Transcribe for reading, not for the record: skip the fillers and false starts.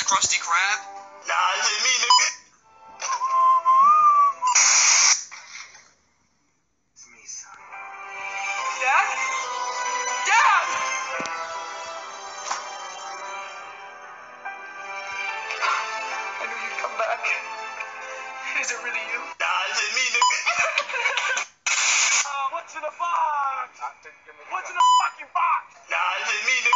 the Krusty Krab? Nah, this is me, nigga. It's me, son. Dad? Dad! I knew you'd come back. Is it really you? Nah, this is me, nigga. What's in the box? What's in the fucking box? Nah, this is me, nigga.